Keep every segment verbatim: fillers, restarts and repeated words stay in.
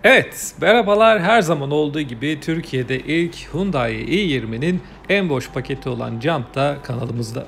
Evet, merhabalar. Her zaman olduğu gibi Türkiye'de ilk Hyundai i yirminin en boş paketi olan Jant da kanalımızda.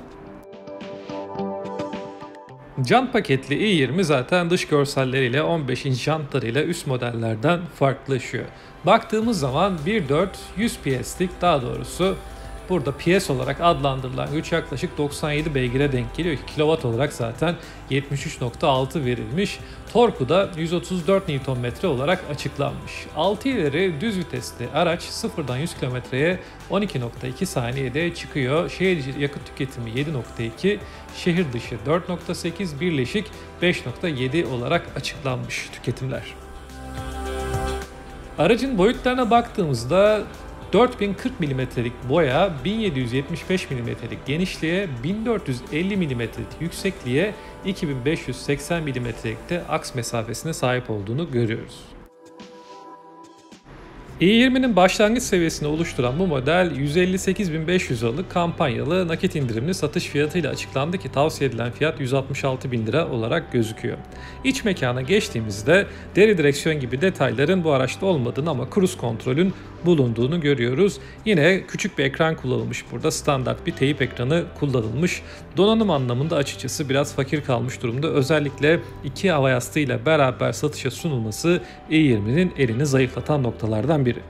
Jant paketli i yirmi zaten dış görselleriyle on beş inç jantlarıyla üst modellerden farklılaşıyor. Baktığımız zaman bir nokta dört yüz P S'lik, daha doğrusu burada P S olarak adlandırılan güç yaklaşık doksan yedi beygire denk geliyor ki kilowatt olarak zaten yetmiş üç nokta altı verilmiş. Torku da yüz otuz dört Newton metre olarak açıklanmış. altı ileri düz vitesli araç sıfırdan yüz kilometreye on iki nokta iki saniyede çıkıyor. Şehir içi yakıt tüketimi yedi nokta iki, şehir dışı dört nokta sekiz, birleşik beş nokta yedi olarak açıklanmış tüketimler. Aracın boyutlarına baktığımızda dört bin kırk milimetrelik boya, bin yedi yüz yetmiş beş milimetrelik genişliğe, bin dört yüz elli milimetrelik yüksekliğe, iki bin beş yüz seksen milimetrelikte aks mesafesine sahip olduğunu görüyoruz. i yirminin başlangıç seviyesini oluşturan bu model yüz elli sekiz bin beş yüz liralık kampanyalı nakit indirimli satış fiyatıyla açıklandı ki tavsiye edilen fiyat yüz altmış altı bin lira olarak gözüküyor. İç mekana geçtiğimizde deri direksiyon gibi detayların bu araçta olmadığını ama cruise kontrolün bulunduğunu görüyoruz. Yine küçük bir ekran kullanılmış burada. Standart bir teyip ekranı kullanılmış. Donanım anlamında açıkçası biraz fakir kalmış durumda. Özellikle iki hava yastığıyla beraber satışa sunulması i yirminin elini zayıflatan noktalardan biri.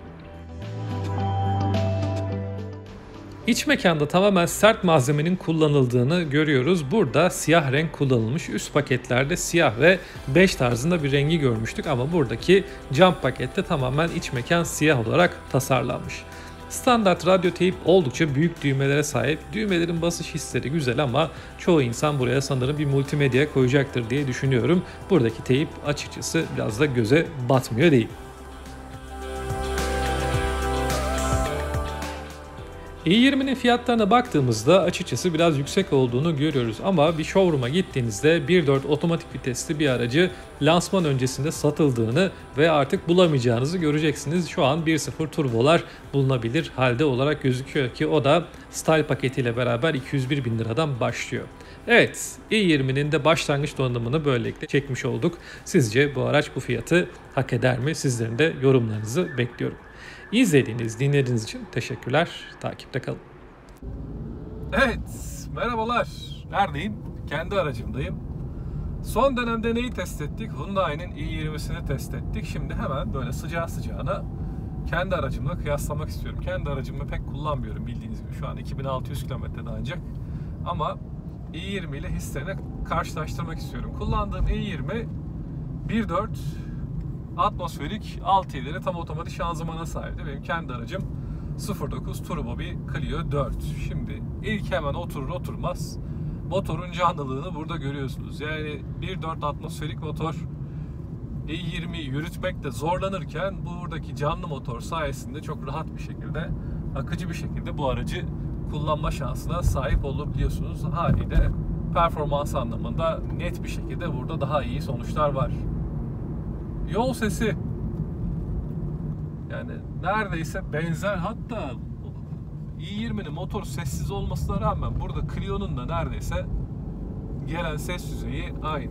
İç mekanda tamamen sert malzemenin kullanıldığını görüyoruz. Burada siyah renk kullanılmış. Üst paketlerde siyah ve beş tarzında bir rengi görmüştük ama buradaki Jant pakette tamamen iç mekan siyah olarak tasarlanmış. Standart radyo teyip oldukça büyük düğmelere sahip. Düğmelerin basış hisleri güzel ama çoğu insan buraya sanırım bir multimedya koyacaktır diye düşünüyorum. Buradaki teyip açıkçası biraz da göze batmıyor değil. i yirminin fiyatlarına baktığımızda açıkçası biraz yüksek olduğunu görüyoruz ama bir showroom'a gittiğinizde bir nokta dört otomatik vitesli bir aracı lansman öncesinde satıldığını ve artık bulamayacağınızı göreceksiniz. Şu an bir nokta sıfır turbolar bulunabilir halde olarak gözüküyor ki o da Style paketiyle beraber iki yüz bir bin liradan başlıyor. Evet, i yirminin de başlangıç donanımını böylelikle çekmiş olduk. Sizce bu araç bu fiyatı hak eder mi? Sizlerin de yorumlarınızı bekliyorum. İzlediğiniz, dinlediğiniz için teşekkürler. Takipte kalın. Evet, merhabalar. Neredeyim? Kendi aracımdayım. Son dönemde neyi test ettik? Hyundai'nin i yirmisini test ettik. Şimdi hemen böyle sıcağı sıcağına kendi aracımla kıyaslamak istiyorum. Kendi aracımı pek kullanmıyorum bildiğiniz gibi. Şu an iki bin altı yüz kilometrede ancak. Ama i yirmi ile hislerini karşılaştırmak istiyorum. Kullandığım i yirmi bir nokta dört atmosferik altı ileri tam otomatik şanzımana sahipti. Benim kendi aracım sıfır dokuz turbo bir Clio dört. Şimdi ilk hemen oturur oturmaz motorun canlılığını burada görüyorsunuz. Yani bir nokta dört atmosferik motor i yirmiyi yürütmekte zorlanırken buradaki canlı motor sayesinde çok rahat bir şekilde, akıcı bir şekilde bu aracı kullanma şansına sahip olabiliyorsunuz. Haliyle performans anlamında net bir şekilde burada daha iyi sonuçlar var. Yol sesi yani neredeyse benzer, hatta i yirminin motor sessiz olmasına rağmen burada Clio'nun da neredeyse gelen ses düzeyi aynı.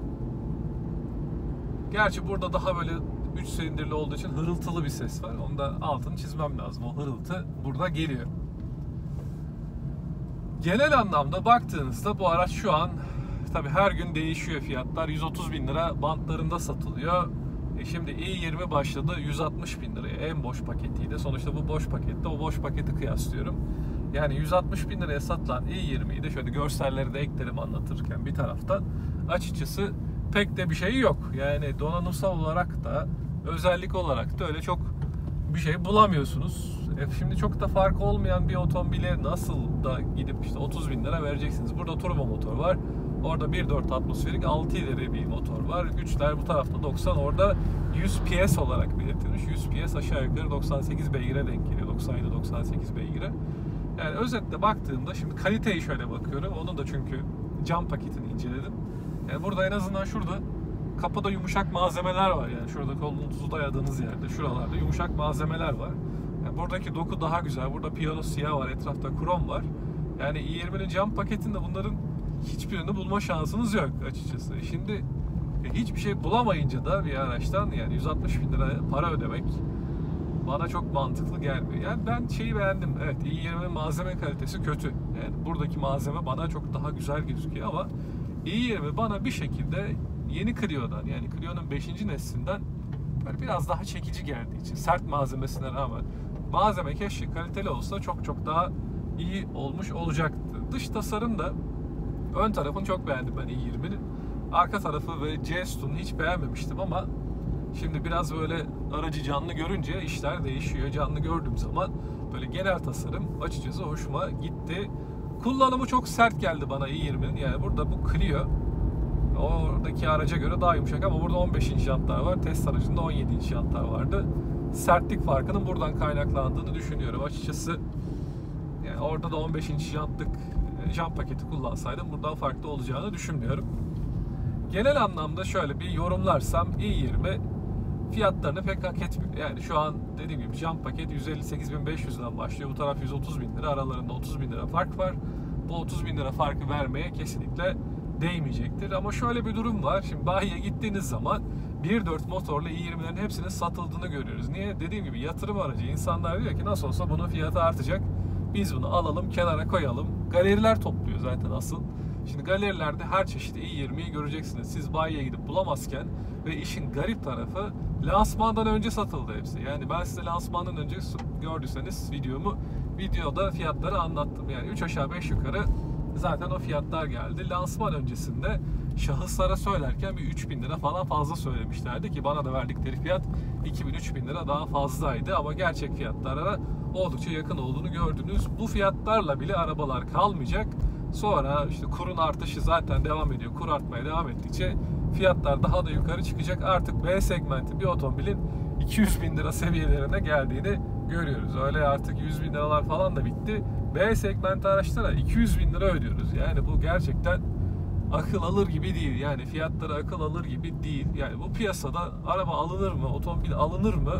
Gerçi burada daha böyle üç silindirli olduğu için hırıltılı bir ses var. Onu da altını çizmem lazım. O hırıltı burada geliyor. Genel anlamda baktığınızda bu araç şu an tabi her gün değişiyor fiyatlar. yüz otuz bin lira bantlarında satılıyor. E şimdi i yirmi başladı yüz altmış bin liraya en boş paketiyle. Sonuçta bu boş pakette o boş paketi kıyaslıyorum. Yani yüz altmış bin liraya satılan i yirmiyi de şöyle görselleri de eklerim anlatırken bir taraftan. Açıkçası pek de bir şey yok. Yani donanımsal olarak da özellik olarak da öyle çok bir şey bulamıyorsunuz. E şimdi çok da fark olmayan bir otomobile nasıl da gidip işte otuz bin lira vereceksiniz. Burada turbo motor var. Orada bir nokta dört atmosferik altı ileri bir motor var. Güçler bu tarafta doksan. Orada yüz P S olarak belirtilmiş. yüz P S aşağı yukarı doksan sekiz beygire denk geliyor. doksan yedi doksan sekiz beygire. Yani özetle baktığımda şimdi kaliteyi şöyle bakıyorum. Onu da çünkü Jant paketini inceledim. Yani burada en azından şurada kapıda yumuşak malzemeler var. Yani şurada kolunuzu dayadığınız yerde şuralarda yumuşak malzemeler var. Yani buradaki doku daha güzel. Burada piyano siyah var. Etrafta krom var. Yani i yirminin Jant paketinde bunların hiçbirini bulma şansınız yok açıkçası. Şimdi E, hiçbir şey bulamayınca da bir araçtan yani yüz altmış bin lira para ödemek bana çok mantıklı gelmiyor. Yani ben şeyi beğendim. Evet, i yirmi malzeme kalitesi kötü. Yani buradaki malzeme bana çok daha güzel gözüküyor ama i yirmi bana bir şekilde yeni Clio'dan, yani Clio'nun beşinci neslinden böyle biraz daha çekici geldiği için, sert malzemesine rağmen malzeme keşke kaliteli olsa çok çok daha iyi olmuş olacaktı. Dış tasarım da, ön tarafını çok beğendim ben i yirminin. Arka tarafı ve J-Stone'u hiç beğenmemiştim ama şimdi biraz böyle aracı canlı görünce işler değişiyor. Canlı gördüğüm zaman böyle genel tasarım açıkçası hoşuma gitti. Kullanımı çok sert geldi bana i yirminin. Yani burada bu Clio oradaki araca göre daha yumuşak ama burada on beş inç jantlar var. Test aracında on yedi inç jantlar vardı. Sertlik farkının buradan kaynaklandığını düşünüyorum açıkçası. Yani orada da on beş inç jantlık jant paketi kullansaydım buradan farklı olacağını düşünmüyorum. Genel anlamda şöyle bir yorumlarsam i yirmi fiyatlarını pek hak etmiyor. Yani şu an dediğim gibi jant paket yüz elli sekiz bin beş yüzden başlıyor. Bu taraf yüz otuz bin lira. Aralarında otuz bin lira fark var. Bu otuz bin lira farkı vermeye kesinlikle değmeyecektir. Ama şöyle bir durum var. Şimdi bayiye gittiğiniz zaman bir nokta dört motorlu i yirmilerin hepsinin satıldığını görüyoruz. Niye? Dediğim gibi yatırım aracı. İnsanlar diyor ki nasıl olsa bunun fiyatı artacak. Biz bunu alalım, kenara koyalım. Galeriler topluyor zaten asıl. Şimdi galerilerde her çeşit i yirmiyi göreceksiniz. Siz bayiye gidip bulamazken ve işin garip tarafı lansmandan önce satıldı hepsi. Yani ben size lansmandan önce gördüyseniz videomu, videoda fiyatları anlattım. Yani üç aşağı beş yukarı zaten o fiyatlar geldi. Lansman öncesinde şahıslara söylerken bir üç bin lira falan fazla söylemişlerdi ki bana da verdikleri fiyat iki bin üç bin lira daha fazlaydı ama gerçek fiyatlara oldukça yakın olduğunu gördünüz. Bu fiyatlarla bile arabalar kalmayacak. Sonra işte kurun artışı zaten devam ediyor. Kur artmaya devam ettikçe fiyatlar daha da yukarı çıkacak. Artık B segmenti bir otomobilin iki yüz bin lira seviyelerine geldiğini görüyoruz. Öyle artık yüz bin liralar falan da bitti. B segmenti araçlara iki yüz bin lira ödüyoruz. Yani bu gerçekten akıl alır gibi değil. Yani fiyatları akıl alır gibi değil. Yani bu piyasada araba alınır mı? Otomobil alınır mı?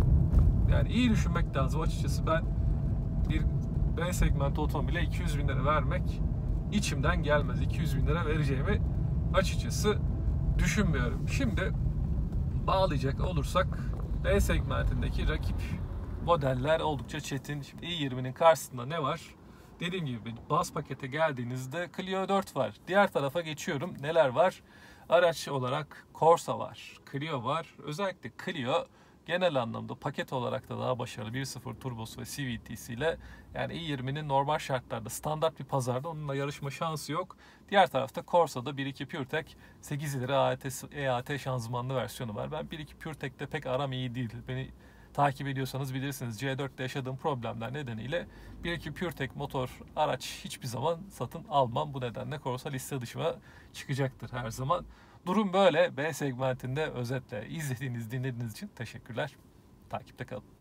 Yani iyi düşünmek lazım. Açıkçası ben bir B segmenti otomobile iki yüz bin lira vermek içimden gelmez. iki yüz bin lira vereceğimi açıkçası düşünmüyorum. Şimdi bağlayacak olursak B segmentindeki rakip modeller oldukça çetin. Şimdi i yirminin karşısında ne var? Dediğim gibi baz pakete geldiğinizde Clio dört var. Diğer tarafa geçiyorum. Neler var? Araç olarak Corsa var, Clio var. Özellikle Clio genel anlamda paket olarak da daha başarılı. bir nokta sıfır turbosu ve C V T'siyle yani i yirminin normal şartlarda standart bir pazarda onunla yarışma şansı yok. Diğer tarafta Corsa'da bir iki PureTech sekiz ileri E A T şanzımanlı versiyonu var. Ben bir iki PureTech'te pek aram iyi değil. Beni takip ediyorsanız bilirsiniz C dörtte yaşadığım problemler nedeniyle bir iki PureTech motor araç hiçbir zaman satın almam. Bu nedenle Corsa liste dışıma çıkacaktır her zaman. Durum böyle. B segmentinde özetle izlediğiniz, dinlediğiniz için teşekkürler. Takipte kalın.